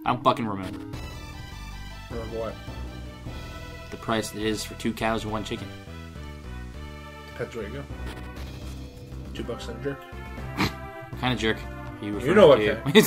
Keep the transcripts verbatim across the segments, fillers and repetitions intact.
I don't fucking remember. Remember what? The price it is for two cows and one chicken. Depends where you go. Two bucks and a jerk. What kind of jerk are you referring You know what to? kind.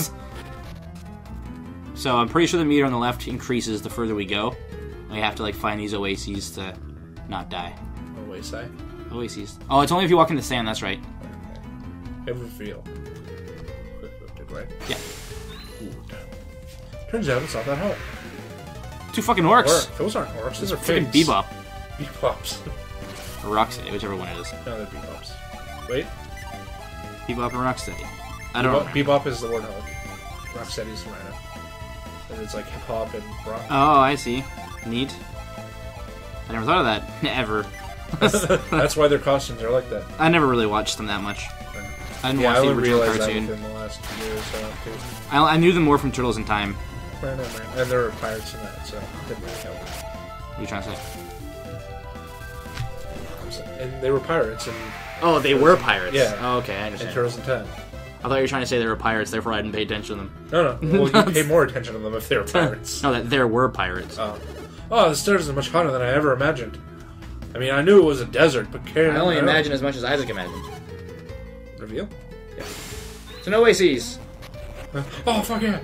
So I'm pretty sure the meter on the left increases the further we go. We have to like find these oases to not die. Oh, wait, say. Oases. Oh, it's only if you walk in the sand. That's right. Okay. Have a feel. Quick lifted, right? Yeah. Ooh, damn. Turns out it's not that hard. Two fucking orcs. Orc. Those aren't orcs. Those are Freaking pigs. Bebop. Bebops. Or Rocksteady, whichever one it is. No, they're bebops. Wait. Bebop and Rocksteady. I don't Bebop, know. Bebop is the Warthog. Rocksteady's the Rhino. And it's like hip hop and rock. Oh, I see. Neat. I never thought of that. Ever. That's why their costumes are like that. I never really watched them that much. I didn't Yeah, I watch the only original realized that cartoon. within the last year or so, too. I, I knew them more from Turtles in Time. And there were pirates in that, so it didn't really help. What are you trying to say? And they were pirates in, Oh, they were pirates. Yeah. Oh, okay, I in understand. Turtles in ten. I thought you were trying to say they were pirates, therefore I didn't pay attention to them. No, no. Well, you pay more attention to them if they were pirates. No, that there were pirates. Oh. Oh, the stairs are much hotter than I ever imagined. I mean, I knew it was a desert, but Karen, I only don't know. imagine as much as Isaac imagined. Reveal? So no oases. Oh, fuck yeah!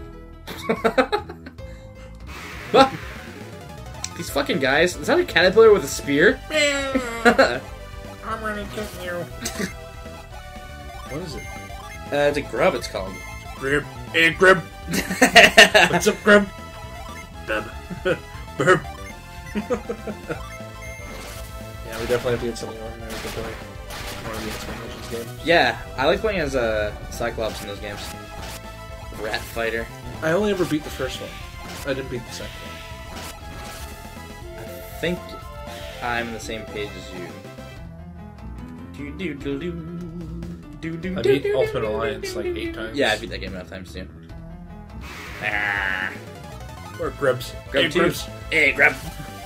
What? These fucking guys. Is that a caterpillar with a spear? I'm gonna kill you. What is it? Uh, it's a grub, it's called. Grib. Hey, Grib. What's up, Grib? Grib. Grib. Yeah, we definitely have to get something organized to play one of the Explanations games. Yeah, I like playing as a Cyclops in those games. Rat fighter. I only ever beat the first one. I didn't beat the second one. I think I'm on the same page as you. Do do do do do do. I beat Ultimate Alliance like eight times. Yeah, I beat that game enough times too. Ah. Or Gribs. Grub Hey, two. Gribs. Hey, grab.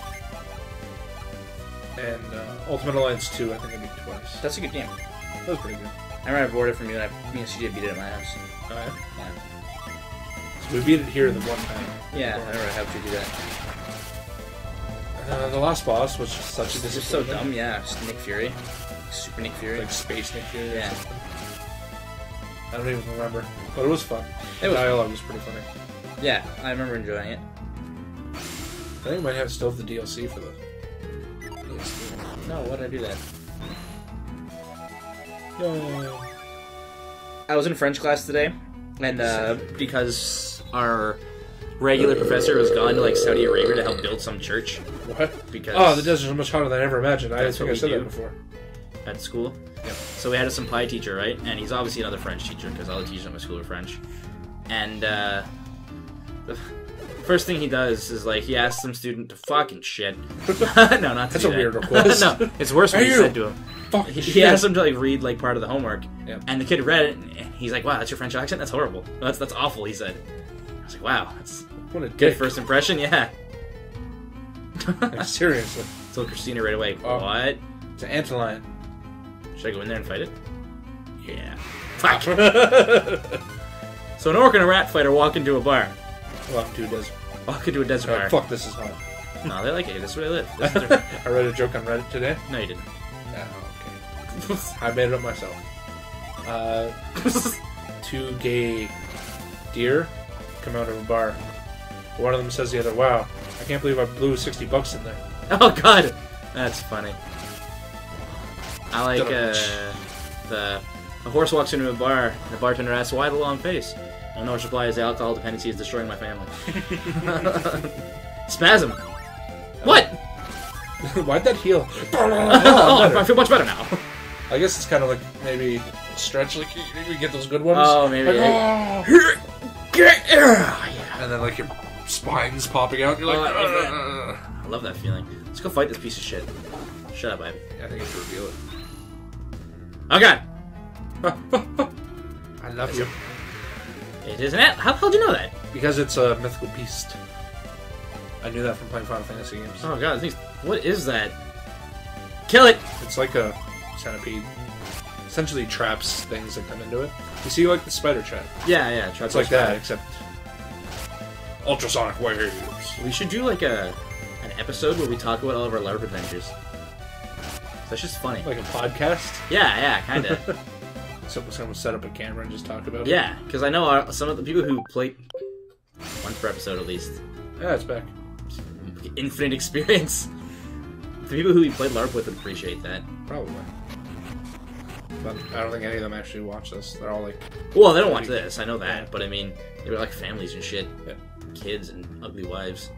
And uh, Ultimate Alliance two, I think I beat twice. That's a good game. That was pretty good. I remember I borrowed it from you, and I, me and C J beat it at my house. Oh, yeah? Yeah, So we beat it here the one time. yeah I remember I helped you do that. Uh, the last boss was just such a This is so disappointment. dumb, yeah. Just Nick Fury. Super Nick Fury. Like Space Nick Fury or Yeah. something. I don't even remember. But it was fun. It The was- dialogue was pretty funny. Yeah, I remember enjoying it. I think we might have still have the D L C for the P S two. No, why did I do that? No. I was in French class today, and uh, because our regular professor was gone to like Saudi Arabia to help build some church What? because Oh, the desert is much hotter than I ever imagined. I That's think what I we said do. that before. at school. Yep. So we had a Senpai teacher, right? And he's obviously another French teacher because all the teachers at my school are French. And uh, the first thing he does is like he asks some student to fucking shit. no, not to That's do a that. weird request. No, it's worse what Hey, he you. said to him. Fuck He, shit. he asked him to like read like part of the homework, Yep. and the kid read it, and he's like, "Wow, that's your French accent? That's horrible. That's that's awful." He said. I was like, "Wow, that's What a good dick. first impression." Yeah. Like, seriously. Told Christina right away. Oh. What? It's an antlion. Should I go in there and fight it? Yeah. Fuck. So an orc and a rat fighter walk into a bar. Welcome to a desert. Walk into a desert Oh, bar. fuck, this is hot. No, they like it. That's where they live. This is their... I read a joke on Reddit today. No, you didn't. Oh, okay. I made it up myself. Uh, two gay deer come out of a bar. One of them says to the other, "Wow, I can't believe I blew sixty bucks in there." Oh god, that's funny. I like uh, Don't- the a horse walks into a bar. And the bartender asks, "Why the long face?" And Noah's reply is, "The alcohol dependency is destroying my family." Spasm. What? Why'd that heal? Oh, I feel much better now. I guess it's kind of like maybe stretch, like you, you get those good ones. Oh, maybe. Like, I- "Oh," yeah. and then like your spine's popping out. And you're like, Oh, I love that. "Ugh." I love that feeling. Let's go fight this piece of shit. Shut up, Ivy. I think I should reveal it. Oh god. I love you It is an ant. How the hell did you know that? because it's a mythical beast. I knew that from playing Final Fantasy games. Oh god, things. What is that? Kill it! It's like a centipede. Essentially traps things that come into it. You see, like the spider trap. Yeah, yeah. Try It's like that, except Ultrasonic waves. We should do like a an episode where we talk about all of our LARP adventures. That's just funny. Like a podcast? Yeah, yeah, kind of. Someone's gonna set up a camera and just talk about it? Yeah, because I know our, some of the people who play once per episode at least. Yeah, it's back. Infinite experience. The people who we played LARP with would appreciate that. Probably. But I don't think any of them actually watch this. They're all like... Well, they don't watch this, I know that. But I mean, they were like families and shit. Yeah. Kids and ugly wives.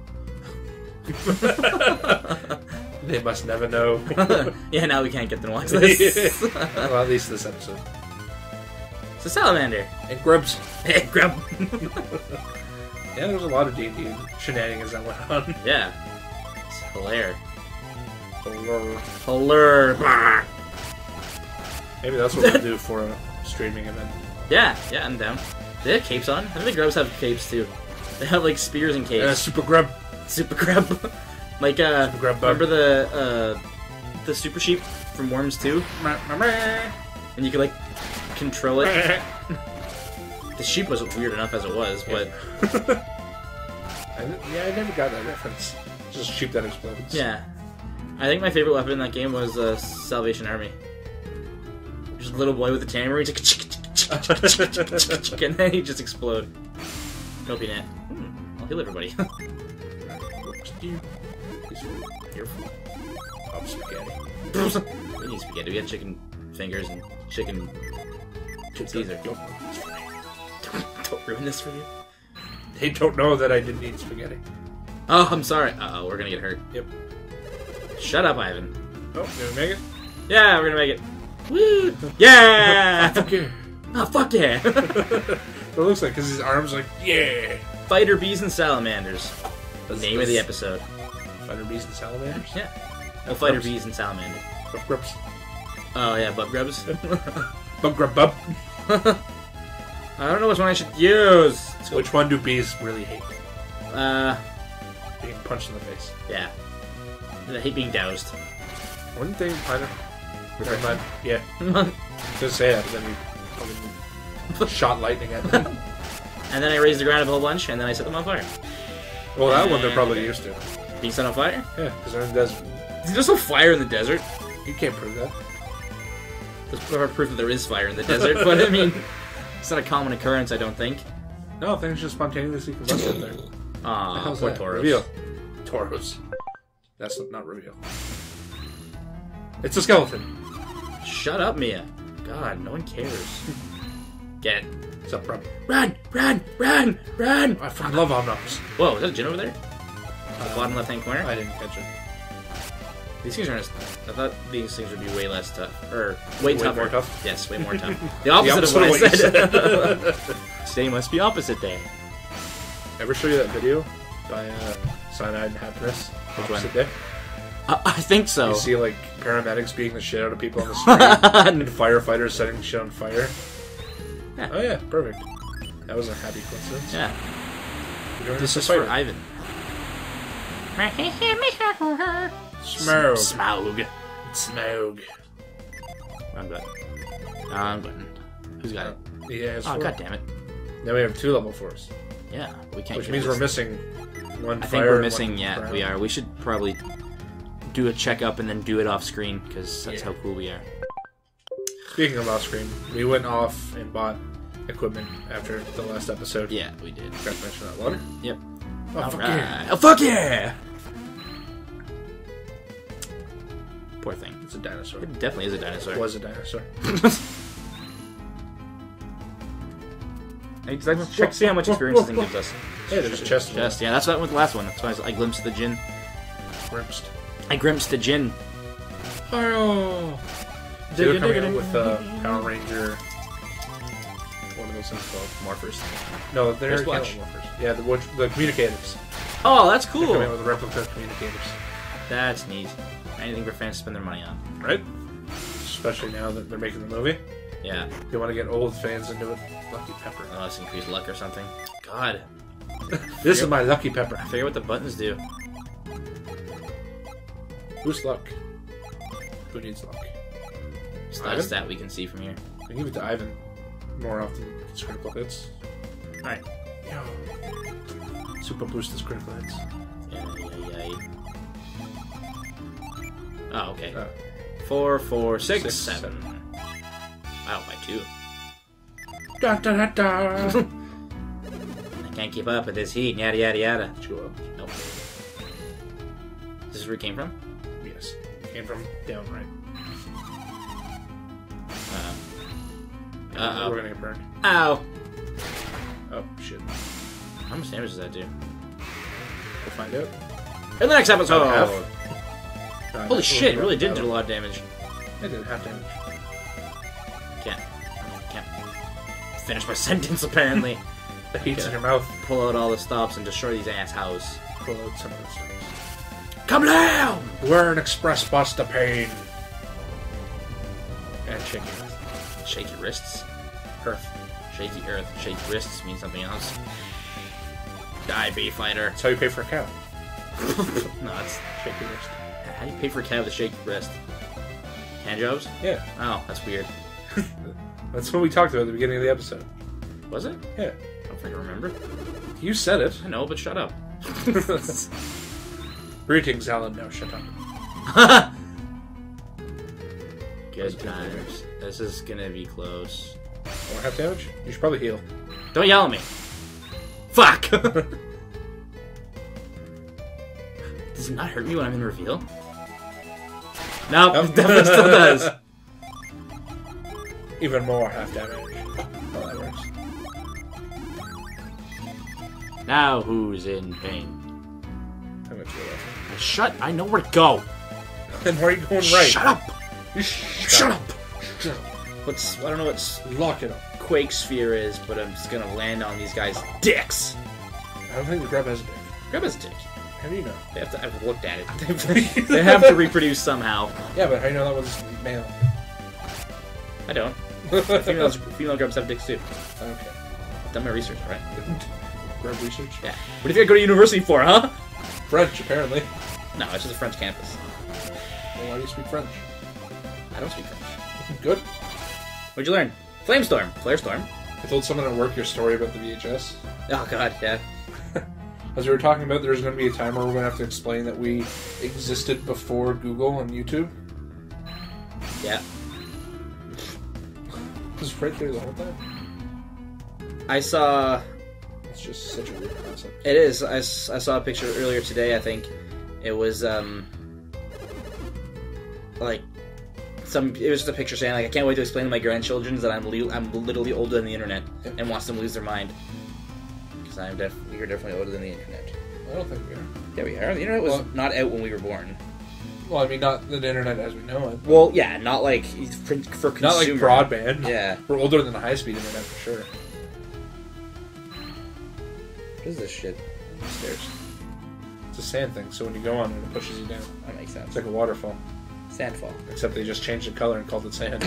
They must never know. Yeah, now we can't get them to watch this. Well, at least this episode. It's a salamander. And grubs. Hey, grub. Yeah, there was a lot of D and D shenanigans that went on. Yeah. It's hilarious. Hello. Hilarious. Maybe that's what we'll do for a streaming event. Yeah, yeah, I'm down. They have capes on? I think the grubs have capes too. They have like spears and capes. Yeah, super grub. Super grub. Like, uh, super grub remember the, uh, the super sheep from Worms two? And you could, like, control it. The sheep was weird enough as it was, but... I, yeah, I never got that reference. Just sheep that explodes. Yeah. I think my favorite weapon in that game was uh, Salvation Army. Just a little boy with a tambourine, and then he just explode. Nope, net. Hmm, I'll heal everybody. You're full. Of spaghetti. We need spaghetti. We had chicken fingers and chicken Caesar. Don't, don't, don't ruin this for you. They don't know that I didn't eat spaghetti. Oh, I'm sorry. Uh oh, we're gonna get hurt. Yep. Shut up, Ivan. Oh, did we make it? Yeah, we're gonna make it. Woo! Yeah! Oh, fuck yeah! Oh, fuck yeah! It looks like, because his arms like, yeah! Fighter bees and salamanders. The That's, name that's of the episode. Fighter bees and salamanders? Yeah. Oh, fighter grubs. Bees and salamanders. Bub grubs. Oh, yeah, bub grubs. Bub grub bub. I don't know which one I should use. Which one do bees really hate? Uh... Being punched in the face. Yeah. I hate being doused. Wouldn't they kind of... Never mind. Yeah. Just say that, but then you fucking shot lightning at them. And then I raised the ground up a whole bunch, and then I set them on fire. Well, that and one they're probably used to. Being set on fire? Yeah, because they're in the desert. There's no fire in the desert. You can't prove that. There's proof that there is fire in the desert, but I mean, it's not a common occurrence, I don't think. No, things just spontaneously combust in there. Aw, poor Tauros. Reveal. Tauros. That's not reveal. It's a skeleton. Shut up, Mia. God, no one cares. Get it. What's up, bro? Run! Run! Run! Run! I fucking love Omnops. Whoa, is that a Jin over there? Uh, the bottom left-hand corner? I didn't catch it. These things aren't as... I thought these things would be way less tough. Or, way, way tougher. more tough? Yes, way more tough. The opposite, the opposite of what I said. said. Today must be opposite day. Ever show you that video by uh, Cyanide and Happiness? Which Opposite one? Day? I, I think so. You see, like, paramedics beating the shit out of people on the street, and firefighters setting shit on fire. Yeah. Oh yeah, perfect. That was a happy coincidence. Yeah. This is for Ivan. Smaug. Smaug. Smaug. Wrong button. Wrong button. Who's got it? Yeah, it's Oh, four. god damn it. Now we have two level fours. Yeah, we can't. Which get means this. we're missing one I fire. think we're and missing, one yeah, ground. we are. We should probably do a checkup and then do it off screen, because that's Yeah. how cool we are. Speaking of off screen, we went off and bought equipment after the last episode. Yeah, we did. Forgot to mention that. Water? Yep. Oh, All fuck right. yeah. Oh, fuck yeah! Poor thing. It's a dinosaur. It definitely is a dinosaur. It was a dinosaur. Let's check, see how much experience this thing gives us. Hey, there's a chest. Chest, yeah, that's what with the last one. That's why I glimpsed the Jin. Glimpsed. I glimpsed the Jin. Oh. So they're coming out with uh, Power Ranger. What are those things called? Morphers. No, they're There's Flash. morphers. Yeah, the which, the communicators. Oh, that's They're cool. coming out with replica communicators. That's neat. Anything for fans to spend their money on. Right? Especially now that they're making the movie. Yeah. They want to get old fans into it. Lucky Pepper. Oh, let's increase luck or something. God. This is my Lucky Pepper. I forget what the buttons do. Boost luck. Who needs luck? It's not a Ivan? stat we can see from here. I give it to Ivan more often. It's critical hits. Alright. Yo. Super boost is critical hits. Yeah, yeah, yeah. Oh, okay. Oh. Four, four, six, Six, seven. Wow, by two. Da, da, da, da. I can't keep up with this heat. Yada yada yada. Did you go up? Nope. This is where it came from? Yes. Came from down right. Uh, uh We're oh. gonna get burned. Ow! Oh, shit. How much damage does that do? We'll find out. In the next episode! Half. No, Holy that's shit, it a really did battle. do a lot of damage. It did half damage. Can't. Can't finish my sentence, apparently. The heat's Okay. in your mouth. Pull out all the stops and destroy these ass house. Pull out some of the stuff. Come down! We're an express bus to pain. And shaky. Shaky wrists. Earth. Shaky earth. Shaky wrists means something else. Die, bee fighter. That's how you pay for a cow. No, that's... Shaky wrist. How do you pay for a cow with a shaky wrist? Hand jobs? Yeah. Oh, that's weird. That's what we talked about at the beginning of the episode. Was it? Yeah. I don't think I remember. You said it. I know, but shut up. Greetings, Alan. Now shut up. Good times. This is gonna be close. More half damage? You should probably heal. Don't yell at me. Fuck! Does it not hurt me when I'm in reveal? Nope, Nope. it definitely still does. Even more half damage. Oh, that works. Now who's in pain? I'm gonna go left. Shut! I know where to go. Then where are you going right? Shut up! You Shut up! Shut up. What's I don't know what Lock it up. Quake Sphere is, but I'm just gonna land on these guys' dicks. I don't think the grub has a dick. Grab his dick. How do you know? They have to. I've looked at it. They have to reproduce somehow. Yeah, but how do you know that one's male? I don't. Females, female grubs have dicks too. Okay. I've done my research, right? Grub research? Yeah. What do you think I go to university for, huh? French, apparently. No, it's just a French campus. Well, why do you speak French? I don't speak French. Good. What'd you learn? Flamestorm. Flarestorm. I told someone at work your story about the V H S. Oh god, yeah. As we were talking about, there's going to be a time where we're going to have to explain that we existed before Google and YouTube. Yeah. It was right there the whole time. I saw... It's just such a weird concept. It is. I, s- I saw a picture earlier today, I think. It was, um... Like... Some, it was just a picture saying, like, I can't wait to explain to my grandchildren that I'm le- I'm literally older than the internet Yep. and wants them to lose their mind. Because I'm def- we are definitely older than the internet. I don't think we are. Yeah, we are. The internet was Well- not out when we were born. Well, I mean, not the internet as we know it. Well, yeah, not like for, for consumer. Not like broadband. Yeah. We're older than the high-speed internet for sure. What is this shit? Stairs. It's a sand thing, so when you go on it, it pushes you down. That makes sense. It's like a waterfall. Sandfall. Except they just changed the color and called it sand.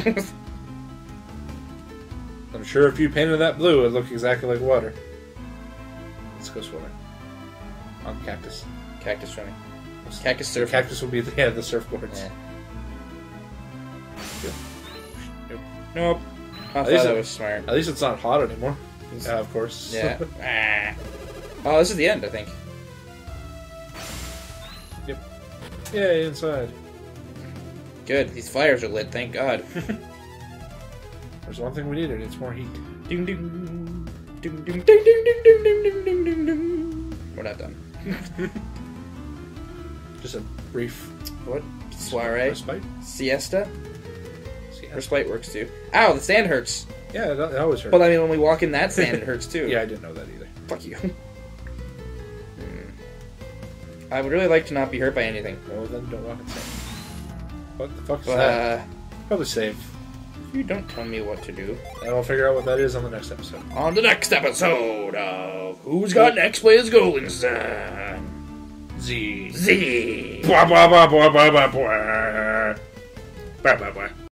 I'm sure if you painted that blue, it'd look exactly like water. Let's go swimming. On cactus. Cactus swimming. Cactus surfing. Cactus will be at the head of the surfboards. Yeah. Yep. Nope. I At thought least that it- was smart. At least it's not hot anymore. Yeah, of course. Yeah. Ah. Oh, this is the end, I think. Yep. Yay, inside. Good. These fires are lit, thank God. There's one thing we needed. It's more heat. Ding ding. Ding ding ding ding ding ding ding ding ding ding ding. We're not done. Just a brief What? Soiree? respite. Siesta? Yeah, Respite works too. Ow, the sand hurts. yeah it, it always hurts. But I mean, when we walk in that sand, it hurts too. Yeah, I didn't know that either. Fuck you. Hmm. I would really like to not be hurt by anything. Well, then don't walk in sand. What the fuck is But, that? uh, Probably save. you don't tell me what to do. And we'll figure out what that is on the next episode. On the next episode of Who's Got Next Players Goldenstein? Z. Z. Blah, blah, blah, blah, blah, blah, blah. Blah, blah, blah.